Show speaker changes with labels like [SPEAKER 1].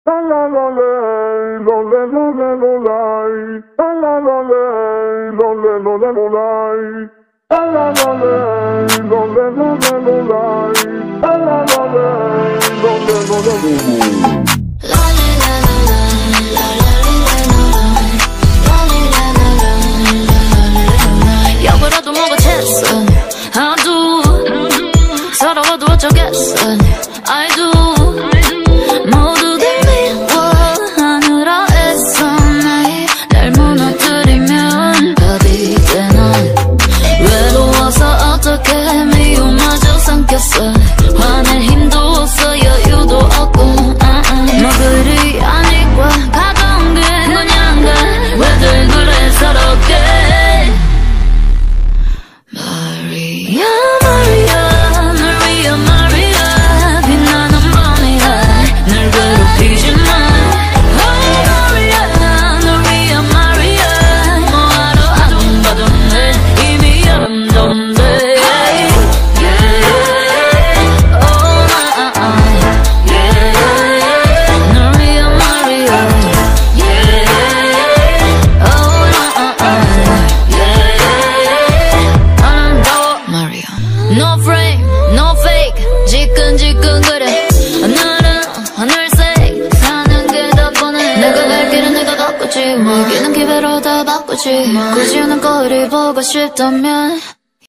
[SPEAKER 1] 역으로도 뭐가 됐어. I do. 서러워도 어쩌겠어. I do. 모두들 미워하느라 애써 날 무너뜨리면 답이 돼. 넌 외로워서 어떻게 미움마저 삼켰어. 화낼 힘도 없어 여유도 없고 뭐 그리 아니고 가던 게 그냥 가. 왜들 그래 서럽게. Maria, Maria, 널 위한 Maria. 빛나는 밤이야 날 괴롭히지 마. Oh Maria, 널 위한 Maria. 뭐하러 아둥바둥해 이미 아름다운데. Hey, yeah, oh yeah, 널 위한 Maria. Yeah, oh yeah, 아름다워 Maria. No frame, no fake, 지끈지끈거려. 하늘은 하늘색, 사는 게 더 뻔해. 내가 갈 길은 내가 걷겠지. 먹이는 기회로 다 바꾸지. 굳이 하는 거리 보고 싶다면